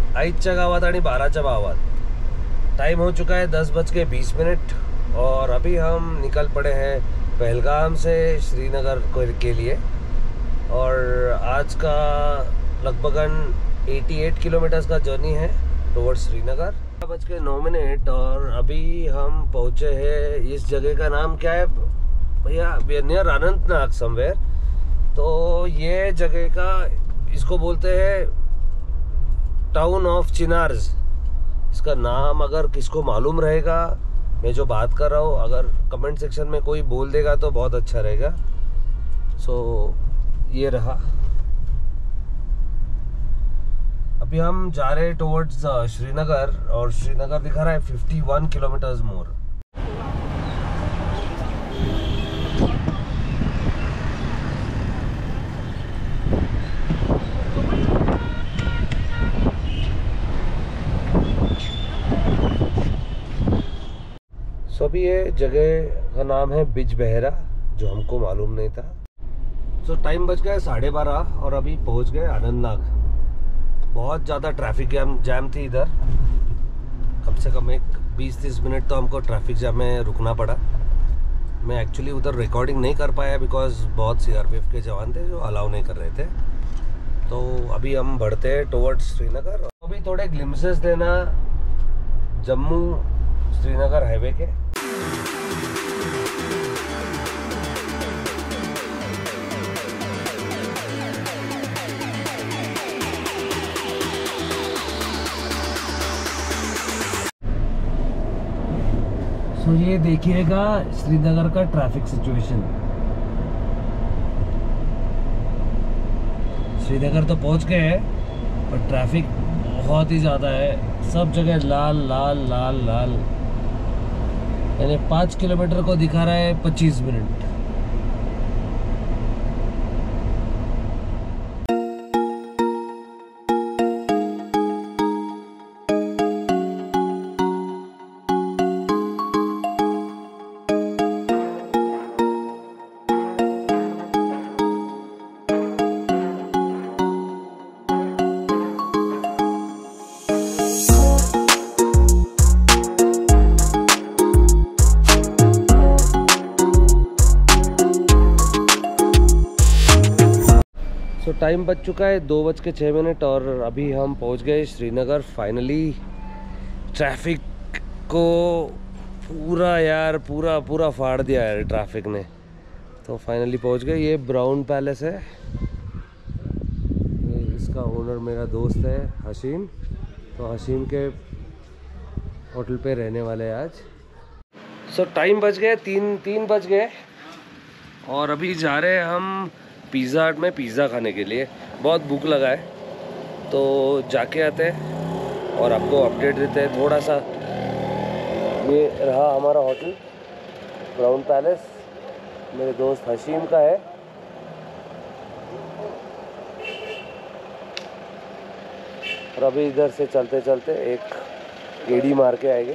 8च्या गावात आणि 12च्या भावात। टाइम हो चुका है 10:20 और अभी हम निकल पड़े हैं पहलगाम से श्रीनगर के लिए। और आज का लगभगन 88 किलोमीटर्स का जर्नी है टुवर्ड्स श्रीनगर। 9:09 और अभी हम पहुँचे हैं। इस जगह का नाम क्या है भैया? Near Anantnag somewhere. तो ये जगह का इसको बोलते हैं टाउन ऑफ चिनार्स। इसका नाम अगर किसको मालूम रहेगा, मैं जो बात कर रहा हूँ, अगर कमेंट सेक्शन में कोई बोल देगा तो बहुत अच्छा रहेगा। सो ये रहा। अभी हम जा रहे हैं टुवर्ड्स श्रीनगर और श्रीनगर दिखा रहा है 51 किलोमीटर्स मोर। सो अभी ये जगह का नाम है बिजबेहरा, जो हमको मालूम नहीं था। सो टाइम बज गया 12:30 और अभी पहुंच गए अनंतनाग। बहुत ज़्यादा ट्रैफिक जैम थी इधर। कम से कम एक 20-30 मिनट तो हमको ट्रैफिक जैम में रुकना पड़ा। मैं एक्चुअली उधर रिकॉर्डिंग नहीं कर पाया बिकॉज बहुत CRPF के जवान थे जो अलाउ नहीं कर रहे थे। तो अभी हम बढ़ते हैं टुवर्ड्स श्रीनगर। अभी थोड़े ग्लिम्सेस देना जम्मू श्रीनगर हाईवे के। तो ये देखिएगा श्रीनगर का ट्रैफिक सिचुएशन। श्रीनगर तो पहुंच गए हैं पर ट्रैफिक बहुत ही ज़्यादा है। सब जगह लाल लाल लाल लाल। यानी 5 किलोमीटर को दिखा रहा है 25 मिनट। तो टाइम बच चुका है 2:06 और अभी हम पहुंच गए श्रीनगर फाइनली। ट्रैफिक को पूरा फाड़ दिया है ट्रैफिक ने। तो फाइनली पहुंच गए। ये ब्राउन पैलेस है। ये इसका ओनर मेरा दोस्त है हसीम। तो हसीम के होटल पे रहने वाले हैं आज। सो टाइम बच गए 3 बज गए और अभी जा रहे हैं हम पिज़्ज़ा हट में पिज़्ज़ा खाने के लिए। बहुत भूख लगा है तो जाके आते हैं और आपको अपडेट देते हैं थोड़ा सा। ये रहा हमारा होटल ब्राउन पैलेस, मेरे दोस्त हसीम का है। और अभी इधर से चलते चलते एक गेड़ी मार के आएंगे।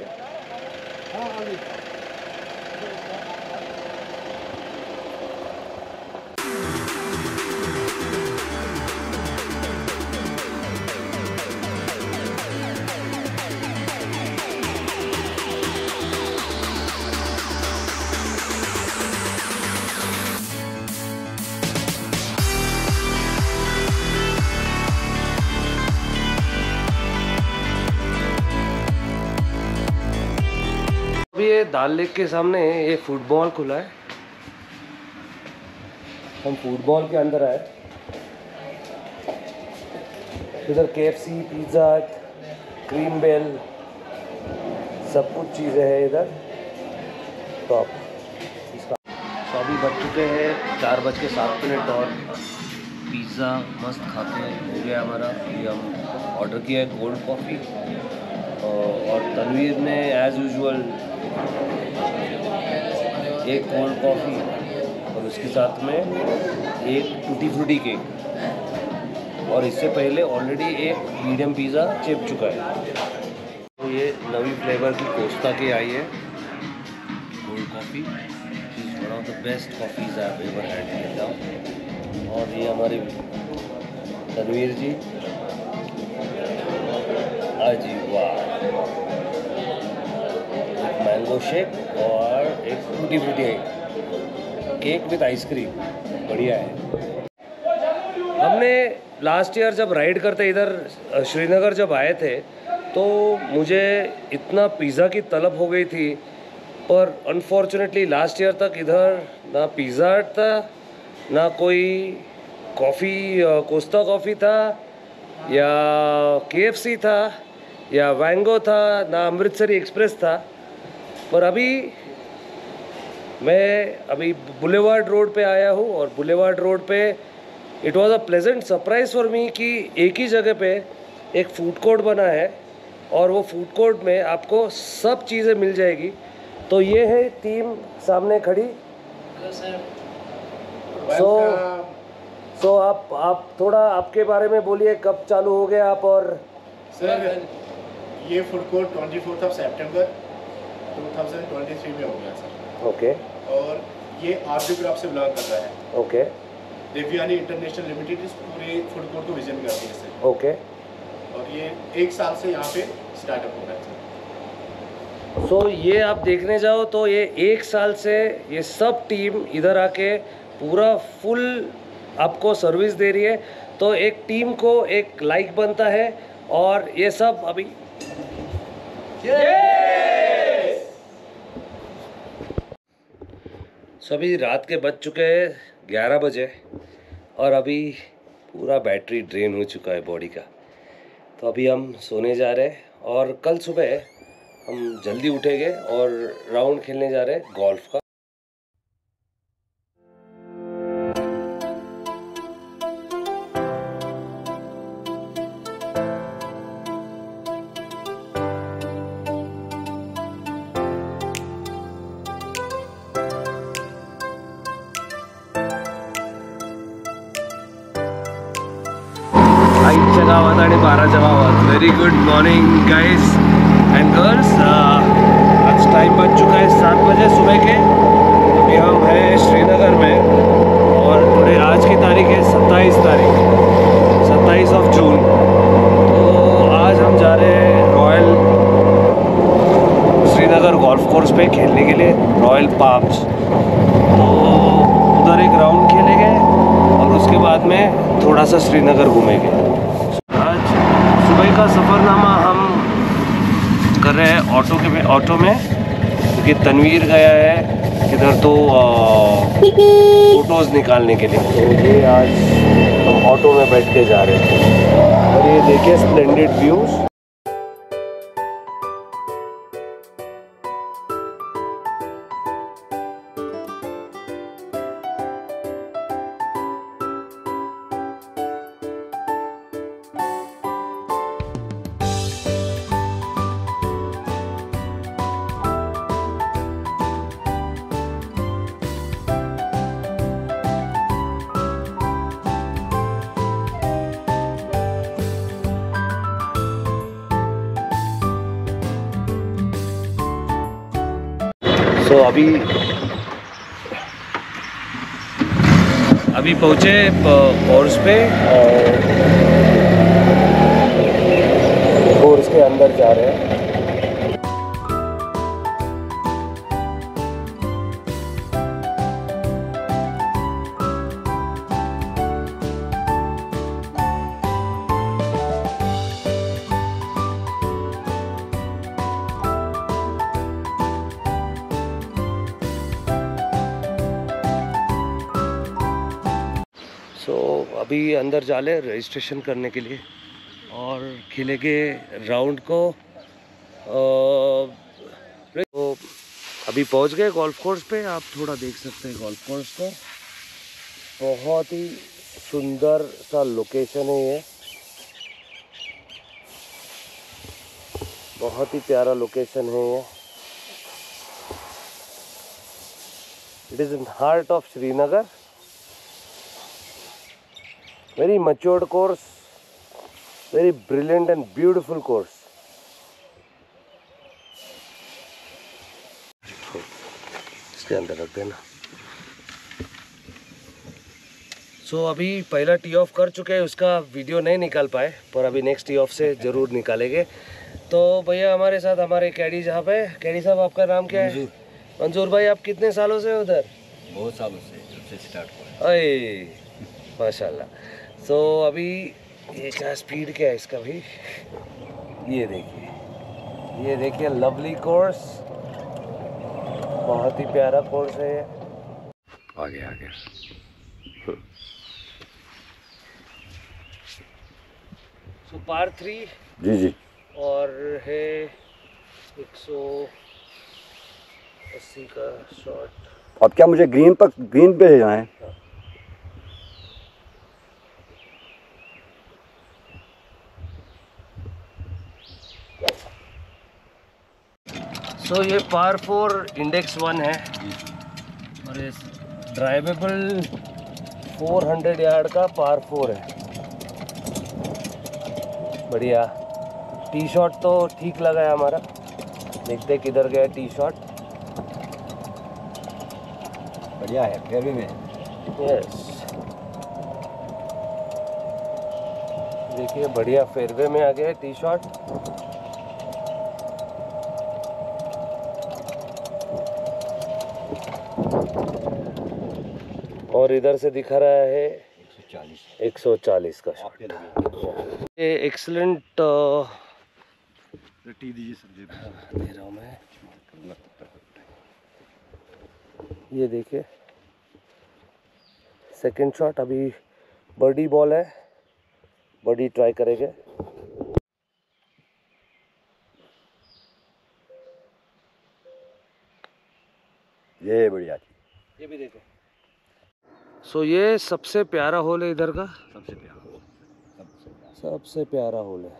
अभी ये दाल लेक के सामने ये फुटबॉल खुला है। हम फुटबॉल के अंदर आए। इधर KFC, pizza hut, cream bell, सब कुछ चीज़ें हैं इधर टॉप इसका। तो अभी बज चुके हैं 4:07 और पिज़्ज़ा मस्त खाते हो गया हमारा। ये हम ऑर्डर किया है कोल्ड कॉफ़ी और तनवीर ने एज़ यूजुअल एक कोल्ड कॉफ़ी और उसके साथ में एक टूटी फ्रूटी केक। और इससे पहले ऑलरेडी एक मीडियम पिज़्ज़ा चिप चुका है। तो ये नवी फ्लेवर की कोस्टा की आई है cold coffee. Is one of the best coffees I have ever had. और ये हमारे तनवीर जी मैंगो शेक और एक tutti frutti cake with ice cream, बढ़िया है। हमने लास्ट ईयर जब राइड करते इधर श्रीनगर जब आए थे तो मुझे इतना पिज़्ज़ा की तलब हो गई थी, पर अनफॉर्चुनेटली लास्ट ईयर तक इधर ना पिज़्ज़ा हट था, ना कोई कॉफ़ी कोस्टा कॉफ़ी था, या KFC था, या वैंगो था, ना अमृतसरी एक्सप्रेस था। पर अभी मैं बुलेवार्ड रोड पे आया हूँ और बुलेवार्ड रोड पे it was a pleasant surprise for me कि एक ही जगह पे एक फूड कोर्ट बना है और वो फूड कोर्ट में आपको सब चीज़ें मिल जाएगी। तो ये है टीम सामने खड़ी। सो आप थोड़ा आपके बारे में बोलिए, कब चालू हो गए आप? और सर ये फूड कोर्ट 24 सितंबर 2023 में हो गया सर। ओके। और ये RJ ग्रुप से बिलोंग कर रहा है। ओके। देवयानी इंटरनेशनल लिमिटेड इस पूरे फूड कोर्ट को विजन करती है सर। ओके। और ये 1 साल से यहाँ पे स्टार्टअप हो रहा है सर। सो ये आप देखने जाओ तो ये 1 साल से ये सब टीम इधर आके पूरा फुल आपको सर्विस दे रही है। तो एक टीम को एक लाइक बनता है और ये सब अभी सभी रात के बज चुके हैं 11 बजे और अभी पूरा बैटरी ड्रेन हो चुका है बॉडी का। तो अभी हम सोने जा रहे हैं और कल सुबह हम जल्दी उठेंगे और राउंड खेलने जा रहे हैं गोल्फ का। जगावत आणि 12 जगावत। Very good morning guys and girls. आज टाइम बज चुका है 7 बजे सुबह के। अभी हम हैं श्रीनगर में और थोड़े आज की तारीख है 27 जून। तो आज हम जा रहे हैं रॉयल श्रीनगर गोल्फ कोर्स पे खेलने के लिए, रॉयल पाम्स। तो उधर एक राउंड खेलेंगे और उसके बाद में थोड़ा सा श्रीनगर घूमेंगे। सुबह का सफ़रनामा हम कर रहे हैं ऑटो में क्योंकि तनवीर गया है इधर तो फ़ोटोज़ निकालने के लिए। तो ये आज हम ऑटो में बैठ के जा रहे हैं और ये देखिए स्प्लेंडेड व्यूज़। तो अभी पहुँचे कोर्स पे और कोर्स के अंदर जा रहे हैं। अभी अंदर जा ले रजिस्ट्रेशन करने के लिए और खेलेंगे राउंड को। तो अभी पहुंच गए गोल्फ कोर्स पे। आप थोड़ा देख सकते हैं गोल्फ कोर्स को। बहुत ही सुंदर सा लोकेशन है ये, बहुत ही प्यारा लोकेशन है ये। It is in heart of Srinagar. Very matured course, very brilliant and beautiful course. इसके अंदर रख देना। अभी पहला टी ऑफ कर चुके हैं, उसका वीडियो नहीं निकाल पाए पर अभी नेक्स्ट टी ऑफ से ज़रूर निकालेंगे। तो भैया हमारे साथ हमारे कैडी साहब है। कैडी साहब आपका नाम क्या है? मंजूर भाई, आप कितने सालों से उधर? बहुत सालों से, जब से स्टार्ट हुआ। अरे माशाल्लाह। तो अभी ये क्या स्पीड क्या है इसका भी? ये देखिए लवली कोर्स, बहुत ही प्यारा कोर्स है ये। आगे सो पार 3 जी और है 180 का शॉट। अब क्या मुझे ग्रीन पे जाना है? सो ये पार 4 इंडेक्स 1 है और ये ड्राइवेबल 400 यार्ड का पार 4 है। बढ़िया। टी शॉट तो ठीक लगा है हमारा, देखते किधर गया टी शॉट। बढ़िया है, फेयरवे में। यस, देखिए बढ़िया फेयरवे में आ गया टी शॉट। और इधर से दिखा रहा है 140 का शॉट। ये एक्सलेंट टी दीजिए सर, दे रहा हूँ मैं। ये देखिए सेकंड शॉट, अभी बर्डी बॉल है, बर्डी ट्राई करेंगे। ये बढ़िया थी। ये भी देखो। सो ये सबसे प्यारा होल है इधर का, सबसे प्यारा होल है।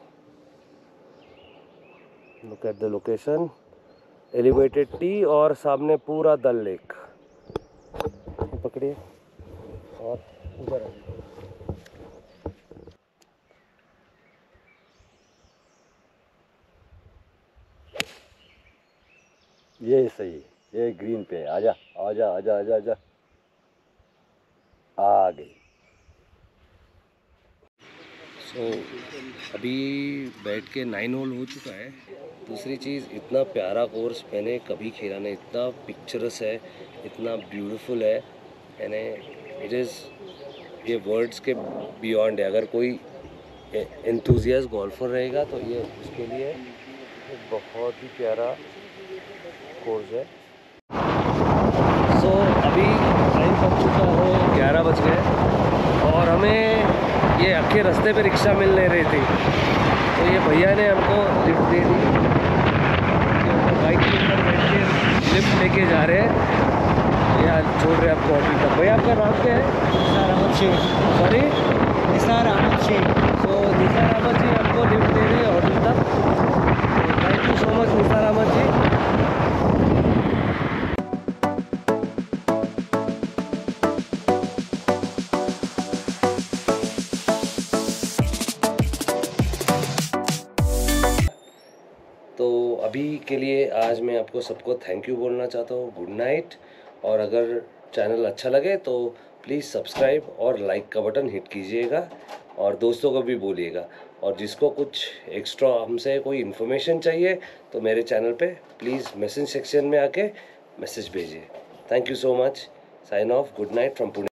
Look at the location, elevated tee और सामने पूरा डल लेक। पकड़िए और उधर ये सही, ये ग्रीन पे। आजा आजा आजा आजा आजा, आ गई। सो अभी बैठ के 9 होल हो चुका है। दूसरी चीज़, इतना प्यारा कोर्स मैंने कभी खेला नहीं, इतना पिक्चरस है, इतना ब्यूटीफुल है, यानी इट इज़, ये वर्ड्स के बियॉन्ड है। अगर कोई एंथुजियास्ट गोल्फर रहेगा तो ये उसके लिए एक बहुत ही प्यारा कोर्स है। सो अभी टाइम हो चुका है 11 बज गए और हमें ये अक्के रास्ते पे रिक्शा मिल नहीं रही थी, तो ये भैया ने हमको लिफ्ट दे दी। बाइक के ऊपर बैठ के लिफ्ट लेके जा रहे हैं, या छोड़ रहे हैं आपको होटल तक। भैया आपका नाम क्या है? निसार अहमद शेख। सॉरी, निसार अहमद शेख। तो निसार अहमद जी आपको लिफ्ट दे रहे हैं होटल तक। Thank you so much Nisar Ahmed ji. तो अभी के लिए आज मैं आपको सबको थैंक यू बोलना चाहता हूँ। Good night. और अगर चैनल अच्छा लगे तो प्लीज़ सब्सक्राइब और लाइक का बटन हिट कीजिएगा और दोस्तों को भी बोलिएगा। और जिसको कुछ एक्स्ट्रा हमसे कोई इन्फॉर्मेशन चाहिए तो मेरे चैनल पे प्लीज़ मैसेज सेक्शन में आके मैसेज भेजिए। Thank you so much. Sign off. Good night from Pune.